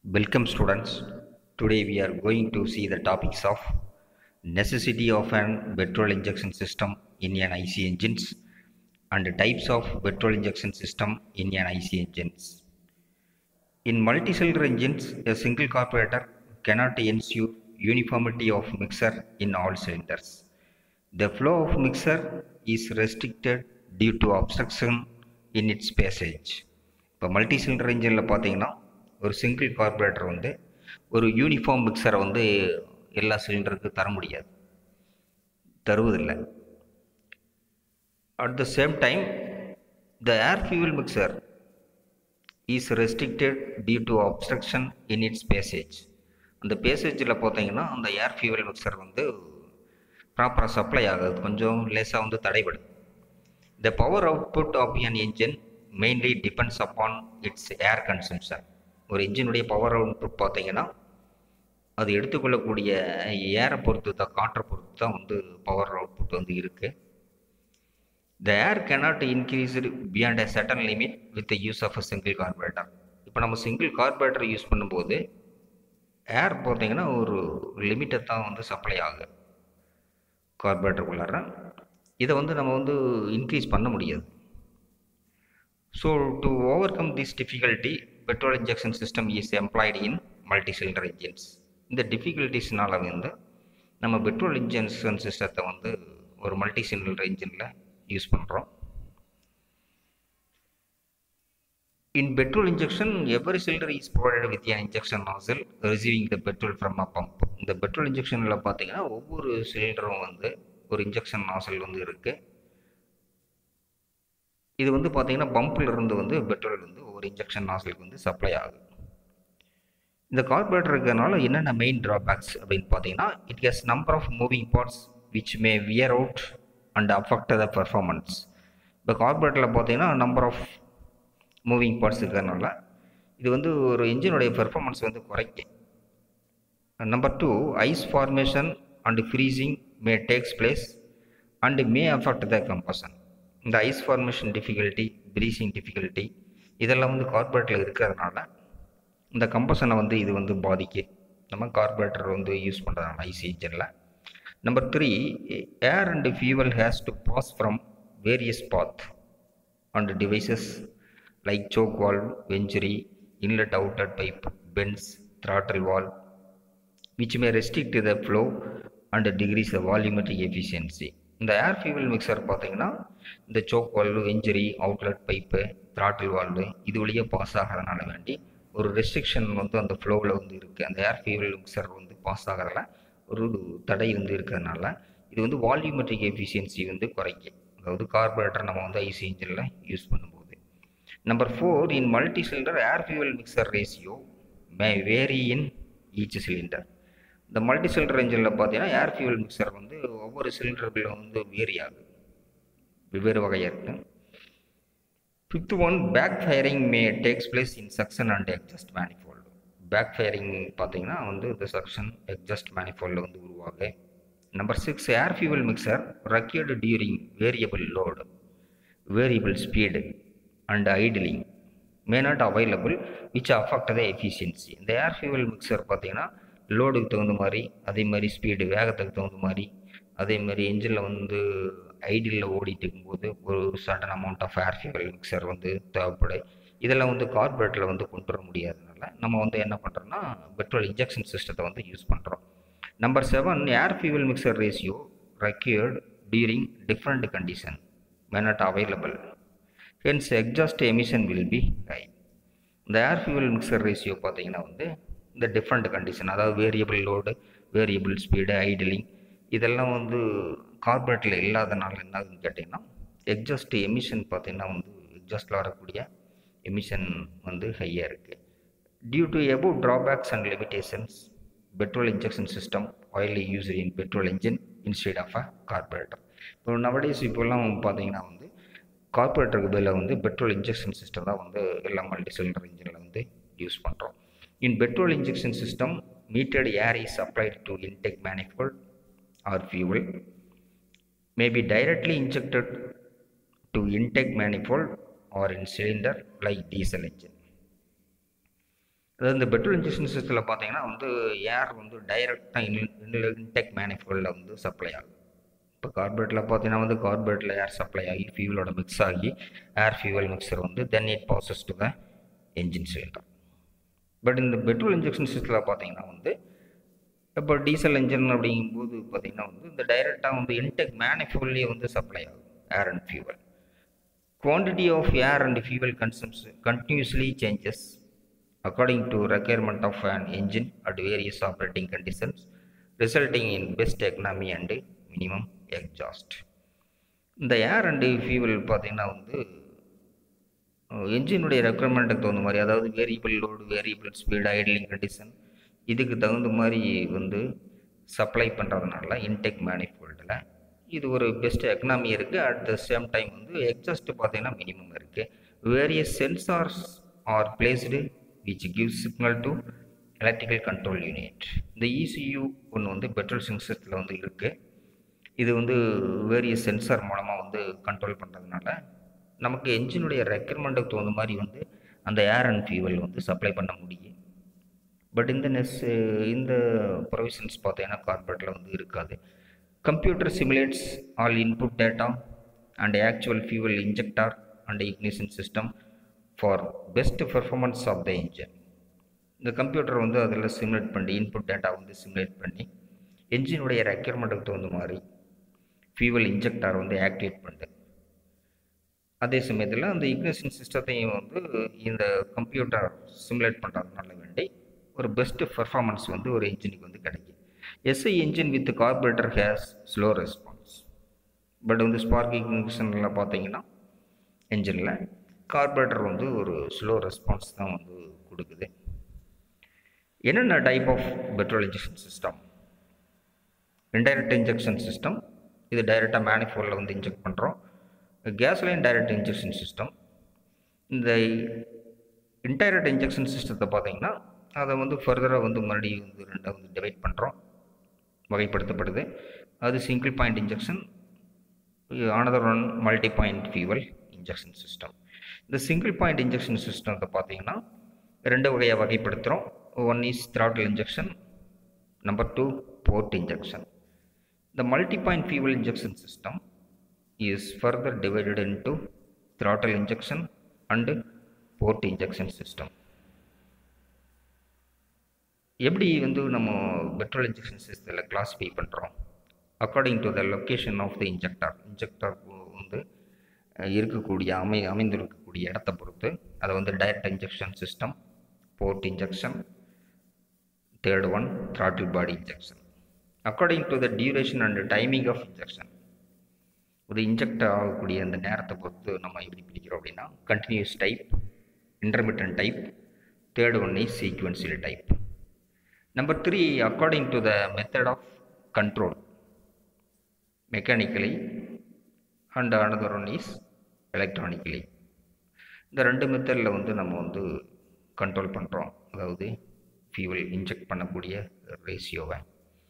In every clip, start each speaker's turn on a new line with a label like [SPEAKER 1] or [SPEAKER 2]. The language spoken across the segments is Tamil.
[SPEAKER 1] Welcome students. Today we are going to see the topics of necessity of an petrol injection system in an IC engines and types of petrol injection system in an IC engines. In multi-cylinder engines, a single carburetor cannot ensure uniformity of mixture in all cylinders. The flow of mixture is restricted due to obstruction in its passage. இப்போ மல்டி சிலிண்டர் இன்ஜினில் பார்த்தீங்கன்னா ஒரு சிங்கிள் கார்பரேட்டர் வந்து ஒரு யூனிஃபார்ம் மிக்சரை வந்து எல்லா சிலிண்டருக்கு தர முடியாது, தருவதில்லை. At the same time the air fuel mixture is restricted due to obstruction in its passage. அந்த பேசேஜில் பார்த்தீங்கன்னா அந்த ஏர் ஃபியூவல் மிக்சர் வந்து ப்ராப்பராக சப்ளை ஆகாது, கொஞ்சம் லேசாக வந்து தடைபடும். The power output of an engine mainly depends upon its air consumption. ஒரு இன்ஜினுடைய பவர் அவுட்புட் பார்த்தீங்கன்னா அது எடுத்துக்கொள்ளக்கூடிய ஏரை பொறுத்து தான், காற்றை பொறுத்து தான் வந்து பவர் அவுட்புட் வந்து இருக்குது. த ஏர் cannot increase beyond a certain limit with the use of a single carburetor. இப்போ நம்ம சிங்கிள் கார்பரேட்டர் யூஸ் பண்ணும்போது ஏர் பார்த்தீங்கன்னா ஒரு லிமிட்டை தான் வந்து சப்ளை ஆகுது கார்பரேட்டருக்குள்ளார. இதை வந்து நம்ம வந்து இன்க்ரீஸ் பண்ண முடியாது. So to overcome this difficulty petrol injection system is employed in multi cylinder engines. இந்த டிஃபிகல்ட்டிஸ்னால வந்து நம்ம பெட்ரோல் இன்ஜெக்ஷன் சிஸ்டத்தை வந்து ஒரு மல்டி சிலிண்டர் இன்ஜினில் யூஸ் பண்ணுறோம். In petrol injection, every cylinder is provided with an injection nozzle receiving the petrol from a pump. இந்த பெட்ரோல் இன்ஜெக்ஷனில் பார்த்தீங்கன்னா ஒவ்வொரு சிலிண்டரும் வந்து ஒரு இன்ஜெக்ஷன் நாசல் வந்து இருக்குது. இது வந்து பார்த்தீங்கன்னா பம்பில் இருந்து வந்து பெட்ரோல் வந்து ஒவ்வொரு இன்ஜெக்ஷன் நாசலுக்கு வந்து சப்ளை ஆகுது. இந்த கார்பரேட்டர் இருக்கிறதுனால என்னென்ன மெயின் ட்ராபேக்ஸ் அப்படின்னு பார்த்தீங்கன்னா, it has number of moving parts which may wear out and affect the performance. இப்போ கார்பரேட்டரில் பார்த்தீங்கன்னா நம்பர் ஆஃப் மூவிங் பார்ட்ஸ் இருக்கிறதுனால இது வந்து ஒரு இன்ஜினுடைய பெர்ஃபார்மன்ஸ் வந்து குறைக்கும். Number 2, ice formation and freezing may takes place and may affect the combustion. இந்த ice formation difficulty, freezing difficulty இதெல்லாம் வந்து கார்பரேட்டரில் இருக்கிறதுனால இந்த கம்பஷனை வந்து இது வந்து பாதிக்கும் நம்ம கார்பரேட்டர் வந்து யூஸ் பண்ணுறதுனால ஐசி இன்ஜினில். Number 3, air and fuel has to pass from various path and devices like choke valve, venturi, inlet outlet pipe, bends, throttle valve, which may restrict the flow and decrease the volumetric efficiency. இந்த ஏர் ஃபியூவல் மிக்சர் பார்த்தீங்கன்னா இந்த choke valve, venturi, outlet pipe, throttle valve இது வழியே பாஸ் ஆகிறதுனால வேண்டி ஒரு ரெஸ்ட்ரிக்ஷன் வந்து அந்த ஃப்ளோவில் வந்து இருக்குது. அந்த ஏர் ஃபியூவல் மிக்சர் வந்து பாஸ் ஆகிறதுல ஒரு தடை வந்து இருக்கிறதுனால இது வந்து வால்யூமெட்ரிக் எஃபிஷியன்சி வந்து குறைக்கும். அதாவது கார்பரேட்டர் நம்ம வந்து ஐசி இன்ஜினில் யூஸ் பண்ணும்போது. Number 4, in multi-cylinder air fuel mixer ratio may vary in each cylinder. இந்த மல்டி சிலிண்டர் இன்ஜினில் பார்த்தீங்கன்னா ஏர் ஃபியூவல் மிக்சர் வந்து ஒவ்வொரு சிலிண்டர்களில் வந்து வேரி ஆகுது, வெவ்வேறு வகையாக இருக்குது. 5th one, back firing may takes place in suction and exhaust manifold. Back firing பார்த்தீங்கன்னா வந்து இந்த சக்ஷன் எக்ஸாஸ்ட் மேனிஃபோல்டில் வந்து உருவாகுது. Number 6, air fuel mixture required during variable load, variable speed and idling may not available which affect the efficiency. இந்த ஏர் ஃபியூவல் மிக்சர் பார்த்தீங்கன்னா லோடுக்கு தகுந்த மாதிரி, அதே மாதிரி ஸ்பீடு வேகத்துக்கு தகுந்த மாதிரி, அதே மாதிரி என்ஜினில் வந்து ஐடியில் ஓடிட்டு இருக்கும்போது ஒரு certain amount of air fuel mixture வந்து தேவைப்படும். இதெல்லாம் வந்து கார்பரேட்டில் வந்து கொண்டு வர முடியாதனால நம்ம வந்து என்ன பண்ணுறோம்னா பெட்ரோல் இன்ஜெக்ஷன் சிஸ்டத்தை வந்து யூஸ் பண்ணுறோம். Number 7, air fuel mixture ratio required during different condition may not available, hence exhaust emission will be high. இந்த ஏர் ஃபியூவல் மிக்சர் ரேஷியோ பார்த்தீங்கன்னா வந்து இந்த டிஃப்ரெண்ட் கண்டிஷன், அதாவது variable load, variable speed, idling இதெல்லாம் வந்து கார்பரேட்டில் இல்லாதனால என்ன ஆகுதுன்னு கேட்டிங்கன்னா எக்ஸாஸ்ட் எமிஷன் பார்த்தீங்கன்னா வந்து எக்ஸாஸ்டில் வரக்கூடிய எமிஷன் வந்து ஹையாக இருக்குது. Due to above drawbacks and limitations, petrol injection system widely used in petrol engine instead of a carburetor. இப்போ நவடேஸ் இப்போல்லாம் பார்த்தீங்கன்னா வந்து கார்பரேட்டருக்கு பதிலாக வந்து பெட்ரோல் இன்ஜெக்ஷன் சிஸ்டம் தான் வந்து எல்லா மல்டி சிலிண்டர் இன்ஜினில் வந்து யூஸ் பண்ணுறோம். In petrol injection system metered air is supplied to intake manifold or fuel may be directly injected to intake manifold or in cylinder like diesel engine. அதாவது இந்த பெட்ரோல் இன்ஜெக்ஷன் சிஸ்டத்தில் பார்த்தீங்கன்னா வந்து ஏர் வந்து டைரெக்டாக இன்டெக் மேனிஃபோல்டில் வந்து சப்ளை ஆகும். இப்போ கார்பரேட்டில் பார்த்தீங்கன்னா வந்து கார்பரேட்டில் ஏர் சப்ளை ஆகி ஃபியூவலோட மிக்ஸ் ஆகி ஏர் ஃபியூவல் மிக்சர் வந்து then it passes to the engine cylinder. But இந்த பெட்ரோல் இன்ஜெக்ஷன் சிஸ்டத்தில் பார்த்தீங்கன்னா வந்து இப்போ டீசல் இன்ஜின் அப்படிங்கும்போது பார்த்தீங்கன்னா வந்து இந்த டைரெக்டாக வந்து இன்டெக் மேனிஃபோல்ட்லேயே வந்து சப்ளை ஆகும் air and fuel. Quantity of air and fuel consumption continuously changes according to requirement of an engine at various operating conditions, resulting in best economy and minimum exhaust. இந்த ஏர் அண்டு ஃபியூவல் பார்த்தீங்கன்னா வந்து என்ஜினுடைய ரெக்குயர்மெண்ட்டுக்கு தகுந்த மாதிரி, அதாவது variable load, variable speed, idling condition, இதுக்கு தகுந்த மாதிரி வந்து சப்ளை பண்ணுறதுனால இன்டெக் மேனிஃபோல்டில் இது ஒரு பெஸ்ட் எக்கனாமி இருக்குது. அட் த சேம் டைம் வந்து எக்ஸாஸ்ட் பார்த்தீங்கன்னா மினிமம் இருக்குது. Various sensors are placed which give signal to electrical control unit. இந்த இசியூ ஒன்று வந்து பெட்ரோல் சிஸ்டத்தில் வந்து இருக்குது. இது வந்து வேரியஸ் சென்சார் மூலமாக வந்து கண்ட்ரோல் பண்ணுறதுனால நமக்கு என்ஜினுடைய ரெக்குயர்மெண்ட்டுக்கு தகுந்த மாதிரி வந்து அந்த ஏர் அண்ட் ஃபியூவல் வந்து சப்ளை பண்ண முடியும். பட் இந்த ப்ரொவிஷன்ஸ் பார்த்தீங்கன்னா கார்பரேட்டில் வந்து இருக்காது. Computer simulates all input data and actual fuel injector and ignition system for best performance of the engine. இந்த கம்ப்யூட்டர் வந்து அதில் சிமுலேட் பண்ணி இன்புட் டேட்டா வந்து சிமுலேட் பண்ணி என்ஜினுடைய ரெக்யர்மெண்ட்டுக்கு தகுந்த மாதிரி ஃபியூவல் இன்ஜெக்டார் வந்து ஆக்டிவேட் பண்ணுது. அதே சமயத்தில் அந்த இக்னிஷன் சிஸ்டத்தையும் வந்து இந்த கம்ப்யூட்டர் சிமுலேட் பண்ணுறதுனால வேண்டி ஒரு பெஸ்ட் பர்ஃபார்மன்ஸ் வந்து ஒரு என்ஜினுக்கு வந்து கிடைக்கும். SI engine with carburetor has slow response. But வந்து ஸ்பார்க் இக்னிஷனில் பார்த்தீங்கன்னா என்ஜினில் கார்பரேட்டர் வந்து ஒரு ஸ்லோ ரெஸ்பான்ஸ் தான் வந்து கொடுக்குது. என்னென்ன type of petrol injection system? Indirect injection system, இது டைரெக்டாக மேனிஃபோல்டில் வந்து இன்ஜெக்ட் பண்ணுறோம். Gasoline direct injection system. இந்த இன்டைரக்ட் இன்ஜெக்ஷன் சிஸ்டத்தை பார்த்தீங்கன்னா அதை வந்து ஃபர்தராக வந்து மறுபடியும் வந்து ரெண்டாக வந்து டிவைட் பண்ணுறோம், வகைப்படுத்தப்படுது. அது single point injection, another one multi point fuel injection system. இந்த சிங்கிள் பாயிண்ட் இன்ஜெக்ஷன் சிஸ்டத்தை பார்த்தீங்கன்னா ரெண்டு வகையாக வகைப்படுத்துகிறோம். One is throttle injection, number 2 port injection. The multi-point fuel injection system is further divided into throttle injection and port injection system. எப்படி வந்து நம்ம பெட்ரோல் இன்ஜெக்ஷன் சிஸ்டத்தில் கிளாஸிஃபை பண்ணுறோம்? According to the location of the injector வந்து இருக்கக்கூடிய அமைந்திருக்கக்கூடிய இடத்த பொறுத்து அதை வந்து direct injection system, port injection, third one throttle body injection. According to the duration and timing of injection, இது இன்ஜெக்ட் ஆகக்கூடிய அந்த நேரத்தை பொறுத்து நம்ம எப்படி பிடிக்கிறோம் அப்படின்னா continuous type, intermittent type, third one is sequential type. Number 3, according to the method of control, mechanically and another one is electronically. இந்த ரெண்டு மெத்தடில் வந்து நம்ம வந்து கண்ட்ரோல் பண்ணுறோம், அதாவது ஃபியூவல் இன்ஜெக்ட் பண்ணக்கூடிய ரேஷியோவை.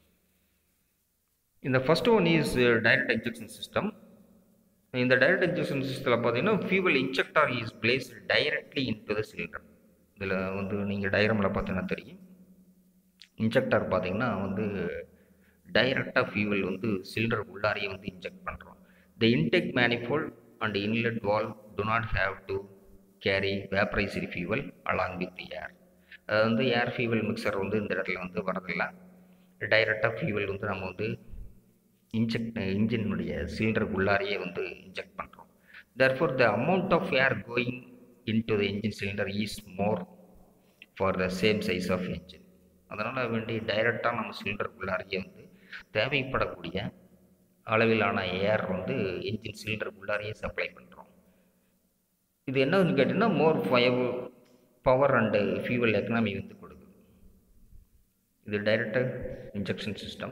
[SPEAKER 1] இந்த first one is direct injection system. இந்த டைரக்ட் இன்ஜெக்ஷன் சிஸ்டத்தில் பார்த்தீங்கன்னா fuel injector is placed directly into the cylinder. இதில் வந்து நீங்கள் டயக்ராமில் பார்த்தீங்கன்னா தெரியும், இன்ஜெக்டார் பார்த்தீங்கன்னா வந்து டைரக்டாக ஃபியூவல் வந்து சிலிண்டர் உள்ளாரையே வந்து இன்ஜெக்ட் பண்ணுறோம். The intake manifold and inlet valve do not have to carry vaporised fuel along with air. அது வந்து ஏர் ஃபியூவல் மிக்சர் வந்து இந்த இடத்துல வந்து வரதில்லை. டைரெக்டாக ஃபியூவல் வந்து நம்ம வந்து இன்ஜினுடைய சிலிண்டருக்கு உள்ளாரையே வந்து இன்ஜெக்ட் பண்ணுறோம். therefore the amount of air going into the engine cylinder is more for the same size of engine. அதனால் வேண்டி டைரெக்டாக நம்ம சிலிண்டருக்கு உள்ளாரையே வந்து தேவைப்படக்கூடிய அளவிலான ஏர் வந்து என்ஜின் சிலிண்டருக்கு உள்ளாரையே சப்ளை பண்ணுறோம். இது என்னன்னு கேட்டிங்கன்னா more power and fuel economy வந்து கொடுக்குது. இது direct injection system.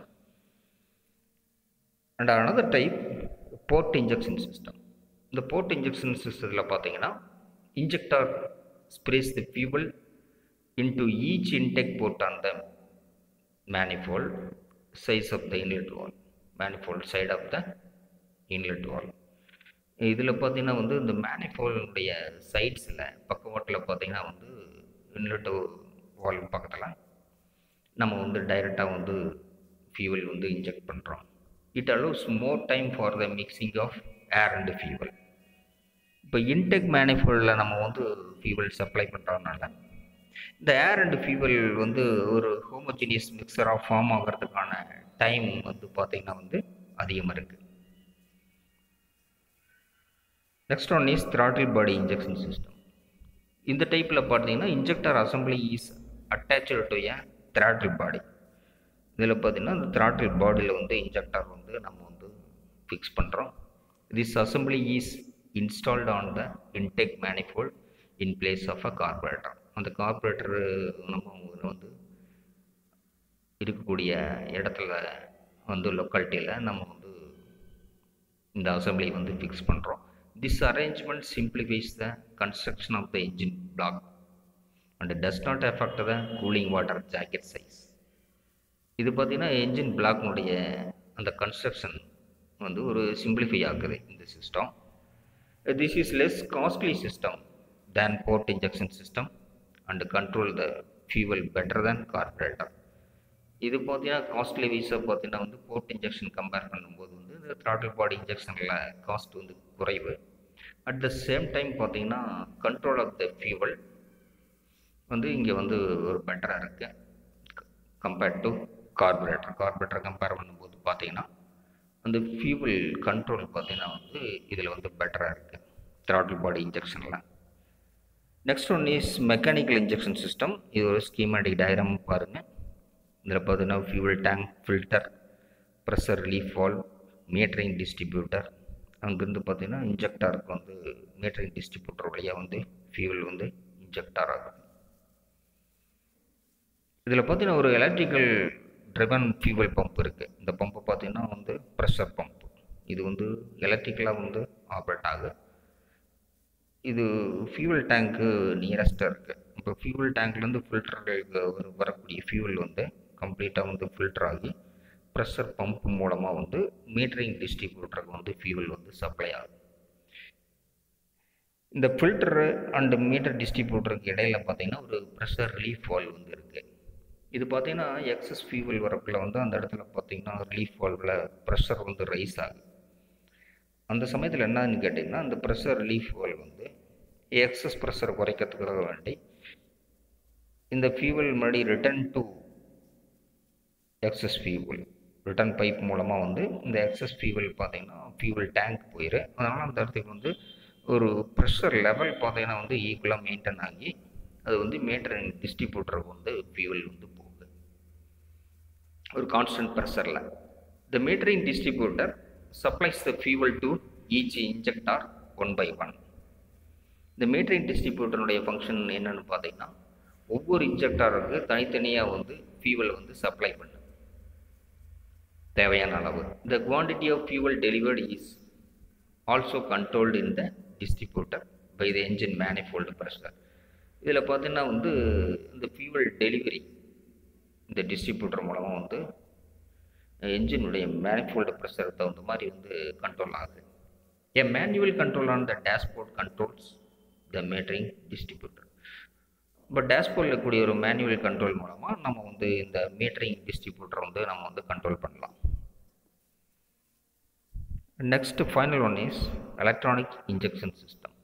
[SPEAKER 1] And another type port injection system. இந்த போர்ட் இன்ஜெக்ஷன் சிஸ்டத்தில் பார்த்தீங்கன்னா injector sprays the fuel into each intake port on the manifold size of the inlet valve, manifold side of the inlet valve. இதில் பார்த்தீங்கன்னா வந்து இந்த மேனிஃபோல்டுடைய சைட்ஸில் பக்கவாட்டில் பார்த்தீங்கன்னா வந்து இன்லெட்டு வால்வ் பக்கத்தில் நம்ம வந்து டைரெக்டாக வந்து ஃபியூவல் வந்து இன்ஜெக்ட் பண்ணுறோம். It allows more time for the mixing of air and fuel. இப்போ இன்டெக் மேனிஃபோல்டில் நம்ம வந்து ஃபியூவல் சப்ளை பண்ணுறதுனால இந்த ஏர் அண்ட் ஃபியூவல் வந்து ஒரு ஹோமோஜினியஸ் மிக்சராக ஃபார்ம் ஆகிறதுக்கான டைம் வந்து பார்த்திங்கன்னா வந்து அதிகமாக இருக்குது. Next one is throttle body injection system. இந்த டைப்பில் பார்த்தீங்கன்னா injector assembly is attached to a throttle body. இதில் பார்த்தீங்கன்னா இந்த throttle பாடியில் வந்து இன்ஜெக்டர் வந்து நம்ம வந்து ஃபிக்ஸ் பண்ணுறோம். This assembly is installed on the intake manifold in place of a carburettor. அந்த கார்பரேட்டர் நம்ம வந்து இருக்கக்கூடிய இடத்துல வந்து லொக்காலிட்டியில் நம்ம வந்து இந்த அசம்பிளி வந்து ஃபிக்ஸ் பண்ணுறோம். This arrangement simplifies the construction of the engine block and does not affect the cooling water jacket size. இது பார்த்திங்கன்னா என்ஜின் பிளாக்னுடைய அந்த கன்ஸ்ட்ரக்ஷன் வந்து ஒரு சிம்பிளிஃபை ஆகுது இந்த system. This is less costly system than port injection system and control the fuel better than carburettor. இது பார்த்தீங்கன்னா காஸ்ட்லி வைஸாக பார்த்தீங்கன்னா வந்து போர்ட் இன்ஜெக்ஷன் கம்பேர் பண்ணும்போது வந்து இந்த throttle பாடி இன்ஜெக்ஷனில் காஸ்ட் வந்து குறைவு. அட் த சேம் டைம் பார்த்தீங்கன்னா கண்ட்ரோல் ஆஃப் த ஃபியூவல் வந்து இங்கே வந்து ஒரு பெட்டராக இருக்குது கம்பேர்ட் டு கார்பரேட்டர் கம்பேர் பண்ணும்போது பார்த்தீங்கன்னா அந்த ஃபியூவல் கண்ட்ரோல் பார்த்தீங்கன்னா வந்து இதில் வந்து பெட்டராக இருக்குது throttle பாடி இன்ஜெக்ஷனில். Next one is mechanical injection system. இது ஒரு ஸ்கீமேட்டிக் டயக்ராம் பாருங்கள். இதில் பார்த்தீங்கன்னா fuel tank, filter, pressure relief valve, metering distributor, அங்கேருந்து பார்த்தீங்கன்னா இன்ஜெக்டாருக்கு வந்து மீட்டரிங் டிஸ்ட்ரிபியூட்டர் வழியாக வந்து ஃபியூவல் வந்து இன்ஜெக்டார் ஆகும். இதில் பார்த்தீங்கன்னா ஒரு எலக்ட்ரிக்கல் ட்ரிவன் ஃபியூவல் பம்ப் இருக்குது. இந்த பம்பை பார்த்தீங்கன்னா வந்து ப்ரெஷர் பம்ப். இது வந்து எலக்ட்ரிக்கலாக வந்து ஆப்ரேட் ஆகும். இது ஃபியூவல் டேங்க்கு நியரஸ்ட்டாக இருக்குது. இப்போ ஃபியூவல் டேங்க்லேருந்து ஃபில்டருக்கு வரக்கூடிய ஃபியூவல் வந்து கம்ப்ளீட்டாக வந்து ஃபில்டர் ஆகி ப்ரெஷர் பம்ப் மூலமாக வந்து மீட்டரிங் டிஸ்ட்ரிபியூட்டருக்கு வந்து ஃபியூவல் வந்து சப்ளை ஆகும். இந்த ஃபில்டரு அண்டு மீட்டர் டிஸ்ட்ரிபியூட்டருக்கு இடையில் பார்த்தீங்கன்னா ஒரு ப்ரெஷர் ரிலீஃப் வால்வ் வந்து இருக்குது. இது பார்த்தீங்கன்னா எக்ஸஸ் ஃபியூவல் வரக்குள்ள வந்து அந்த இடத்துல பார்த்தீங்கன்னா ரிலீஃப் வால்வில் ப்ரெஷர் வந்து ரைஸ் ஆகுது. அந்த சமயத்தில் என்னன்னு கேட்டிங்கன்னா அந்த ப்ரெஷர் ரிலீஃப் வால்வ் வந்து எக்ஸஸ் ப்ரெஷர் குறைக்கிறதுக்காக வேண்டி இந்த ஃபியூவல் முன்னாடி return to excess fuel return pipe மூலமாக வந்து இந்த எக்ஸஸ் ஃபியூவல் பார்த்தீங்கன்னா ஃபியூவல் டேங்க் போயிரு. அதனால் அந்த இடத்துக்கு வந்து ஒரு ப்ரெஷர் லெவல் பார்த்தீங்கன்னா வந்து ஈக்குவலாக மெயின்டைன் ஆகி அது வந்து மீட்டரிங் டிஸ்ட்ரிபியூட்டருக்கு வந்து ஃபியூவல் வந்து போகுது ஒரு கான்ஸ்டன்ட் ப்ரெஷரில். The metering distributor supplies the fuel to each injector one by one. இந்த மீட்டரிங் டிஸ்ட்ரிபியூட்டருடைய ஃபங்க்ஷன் என்னன்னு பார்த்தீங்கன்னா ஒவ்வொரு இன்ஜெக்டருக்கு தனித்தனியாக வந்து ஃபியூவல் வந்து சப்ளை பண்ணு தேவையான அளவு. The quantity of fuel delivered is also controlled in the distributor by the engine manifold pressure. இதில் பார்த்தீங்கன்னா வந்து இந்த ஃபியூவல் டெலிவரி இந்த டிஸ்ட்ரிபியூட்டர் மூலமாக வந்து என்ஜினுடைய மேனிஃபோல்டு ப்ரெஷர் தகுந்த மாதிரி வந்து கண்ட்ரோல் ஆகுது. A manual control on the dashboard controls the metering distributor. இப்போ டேஷ்போர்டில் இருக்கக்கூடிய ஒரு மேனுவல் கண்ட்ரோல் மூலமாக நம்ம வந்து இந்த மீட்டரிங் டிஸ்ட்ரிபியூட்டர் வந்து நம்ம வந்து கண்ட்ரோல் பண்ணலாம். Next final one is electronic injection system.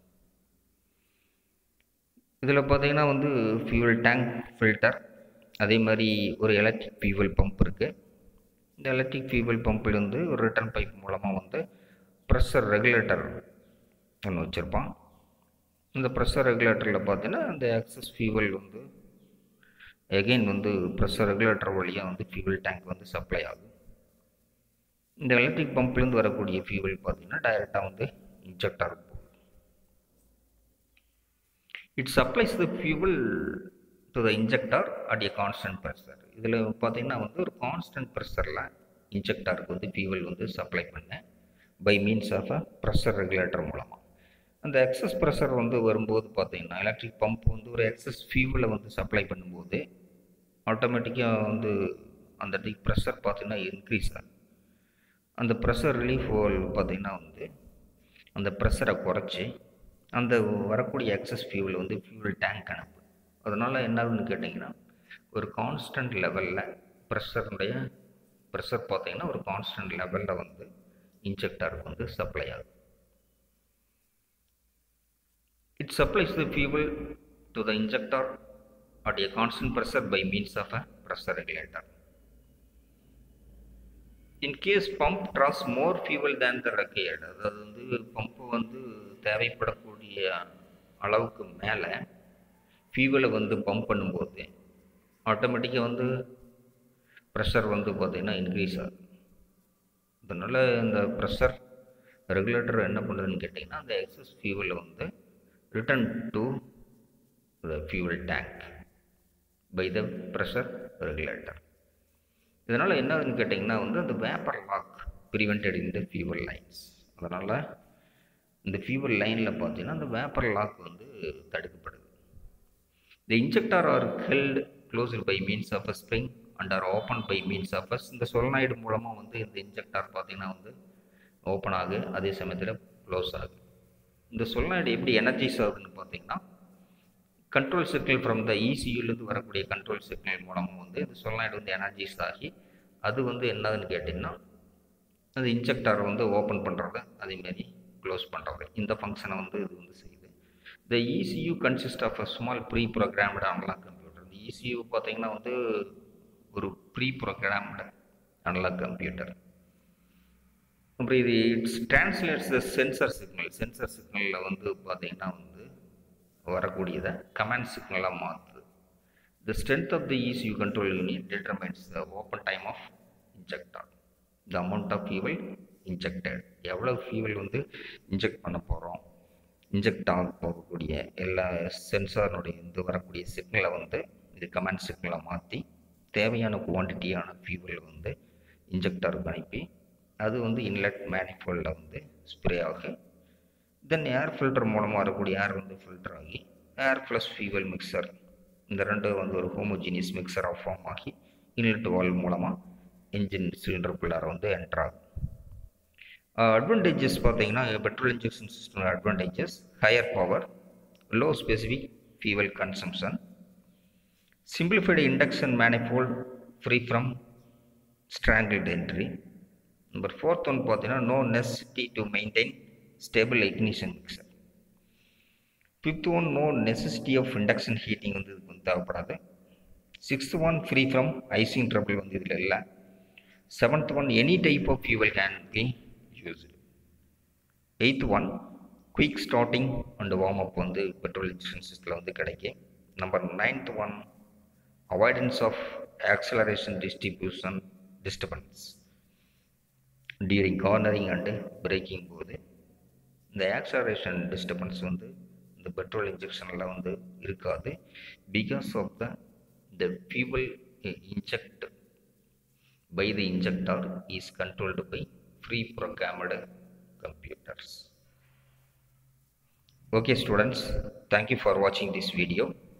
[SPEAKER 1] இதில் பார்த்தீங்கன்னா வந்து ஃபியூவல் டேங்க், ஃபில்டர், அதே மாதிரி ஒரு எலக்ட்ரிக் ஃபியூவல் பம்ப் இருக்குது. இந்த எலக்ட்ரிக் ஃபியூவல் பம்பிலிருந்து ஒரு ரிட்டர்ன் பைப் மூலமாக வந்து ப்ரெஷர் ரெகுலேட்டர் ஒன்று வச்சுருப்பான். இந்த ப்ரெஷர் ரெகுலேட்டரில் பார்த்தீங்கன்னா இந்த எக்ஸஸ் ஃபியூவல் வந்து எகெயின் வந்து ப்ரெஷர் ரெகுலேட்டர் வழியாக வந்து ஃபியூவல் டேங்க் வந்து சப்ளை ஆகும். இந்த எலக்ட்ரிக் பம்ப்லேருந்து வரக்கூடிய ஃபியூவல் பார்த்தீங்கன்னா டைரெக்டாக வந்து இன்ஜெக்டர் போகும். It supplies the fuel to the injector at a constant pressure. இதில் பார்த்தீங்கன்னா வந்து ஒரு கான்ஸ்டன்ட் ப்ரெஷரில் இன்ஜெக்டருக்கு வந்து ஃபியூவல் வந்து சப்ளை பண்ணேன் by means of a pressure regulator மூலமாக. அந்த எக்ஸஸ் ப்ரெஷர் வந்து வரும்போது பார்த்தீங்கன்னா எலக்ட்ரிக் பம்ப் வந்து ஒரு எக்ஸஸ் ஃபியூவலை வந்து சப்ளை பண்ணும்போது ஆட்டோமேட்டிக்காக வந்து அந்த ப்ரெஷர் பார்த்தீங்கன்னா இன்க்ரீஸ் ஆகும். அந்த ப்ரெஷர் ரிலீஃப் வால்வ் பார்த்தீங்கன்னா வந்து அந்த ப்ரெஷரை குறைச்சி அந்த வரக்கூடிய எக்ஸஸ் ஃபியூவல் வந்து ஃபியூவல் டேங்க் அனுப்பு. அதனால் என்ன ஆகுதுன்னு கேட்டிங்கன்னா ஒரு கான்ஸ்டன்ட் லெவலில் ப்ரெஷர் பார்த்தீங்கன்னா ஒரு கான்ஸ்டன்ட் லெவலில் வந்து இன்ஜெக்டருக்கு வந்து சப்ளை ஆகும். It supplies the fuel to the injector at a constant pressure by means of a pressure regulator. In case pump draws more fuel than the required, அதாவது வந்து பம்பு வந்து தேவைப்படக்கூடிய அளவுக்கு மேலே ஃபியூவலை வந்து பம்ப் பண்ணும்போது ஆட்டோமேட்டிக்காக வந்து ப்ரெஷர் வந்து பார்த்திங்கன்னா இன்க்ரீஸ் ஆகும். அதனால் இந்த ப்ரெஷர் ரெகுலேட்டர் என்ன பண்ணுறதுன்னு கேட்டிங்கன்னா அந்த எக்ஸஸ் ஃபியூவலை வந்து return to the fuel tank by the pressure regulator. இதனால் என்னன்னு கேட்டிங்கன்னா வந்து அந்த vapour lock prevented in the fuel lines. அதனால் இந்த ஃபியூவல் லைனில் பார்த்தீங்கன்னா அந்த வேப்பர் லாக் வந்து தடுக்கப்படுது. The injector are held closed by means of a spring and are opened by means of a இந்த solenoid மூலமாக வந்து இந்த இன்ஜெக்டார் பார்த்தீங்கன்னா வந்து ஓப்பன் ஆகு, அதே சமயத்தில் க்ளோஸ் ஆகுது. இந்த solenoid எப்படி எனர்ஜைஸ் ஆகுதுன்னு பார்த்தீங்கன்னா கண்ட்ரோல் சிக்னல் ஃப்ரம் த இசியூலேருந்து வரக்கூடிய கண்ட்ரோல் சிக்னல் மூலமாக வந்து இந்த solenoid வந்து எனர்ஜைஸ் ஆகி அது வந்து என்னதுன்னு கேட்டிங்கன்னா அந்த இன்ஜெக்டாரை வந்து ஓப்பன் பண்ணுறது அதேமாரி க்ளோஸ் பண்ணுறது இந்த ஃபங்க்ஷனை வந்து இது வந்து செய்யுது. The ECU consist of a small pre programmed analogue computer. இந்த இசியூ பார்த்தீங்கன்னா வந்து ஒரு ப்ரீ ப்ரோக்ராம்டு அனலாக் கம்ப்யூட்டர். அப்புறம் இது இட்ஸ் டிரான்ஸ்லேட்ஸ் த சென்சர் சிக்னலில் வந்து பார்த்தீங்கன்னா வந்து வரக்கூடியதை கமாண்ட் சிக்னலாக மாற்றுது. The strength of the ECU control unit determines the open time of injector, the amount of fuel injected, எவ்வளோ ஃபியூவல் வந்து இன்ஜெக்ட் பண்ண போகிறோம், இன்ஜெக்ட் ஆக போகக்கூடிய எல்லா சென்சாரினுடைய இது வரக்கூடிய சிக்னலை வந்து இது கமாண்ட் சிக்னலாக மாற்றி தேவையான குவான்டிட்டியான ஃபியூவல் வந்து இன்ஜெக்டருக்கு அனுப்பி அது வந்து இன்லெட் மேனிஃபோல்டில் வந்து ஸ்ப்ரே ஆகும். தென் ஏர் ஃபில்டர் மூலமாக வரக்கூடிய ஏர் வந்து ஃபில்டர் ஆகி ஏர் ப்ளஸ் ஃபியூவல் மிக்சர் இந்த ரெண்டு வந்து ஒரு ஹோமோஜீனியஸ் மிக்சராக ஃபார்ம் ஆகி இன்லெட் வால்வ் மூலமாக இன்ஜின் சிலிண்டருக்குள்ளார வந்து என்டர் ஆகும். அட்வான்டேஜஸ் பார்த்தீங்கன்னா petrol injection system advantages higher power, low specific fuel consumption, simplified induction manifold free from strangled entry. Number 4th one பார்த்தீங்கன்னா no necessity to maintain stable ignition mixture. 5th one no necessity of induction heating வந்து இதுக்கு வந்து தேவைப்படாது. 6th one free from icing trouble வந்து இதில் இல்லை. 7th one any type of fuel can be used. 8th one quick starting and warm up வந்து பெட்ரோல் இன்ஜெக்ஷன் சிஸ்டத்தில் வந்து கிடைக்கும். Number 9th one avoidance of acceleration disturbance during cornering and braking போது இந்த ஆக்சலரேஷன் டிஸ்டர்பன்ஸ் வந்து இந்த பெட்ரோல் இன்ஜெக்ஷனில் வந்து இருக்காது. Because of the fuel inject by the injector is controlled by pre programmed computers. Okay students, thank you for watching this video.